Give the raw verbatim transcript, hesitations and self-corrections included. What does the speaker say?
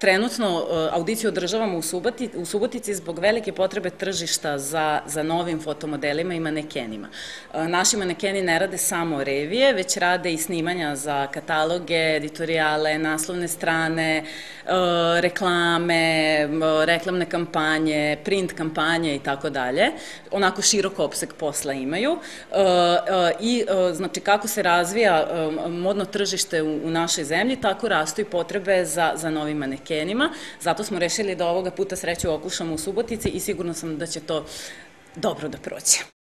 trenutno audiciju održavamo u Subotici zbog velike potrebe tržišta za novim fotomodelima i manekenima. Naši manekeni ne rade samo revije, već rade i snimanja za kataloge, editorijale, naslovne strane, reklame, reklamne kampanje, print kampanje i tako dalje. Onako širok opseg posla imaju. I znači kako se razvija modno tržište u našoj zemlji, tako rastu i potrebe za novim manekenima. Zato smo rešili da ovoga puta sreću okušamo u Subotici i sigurno sam da će to dobro da prođe.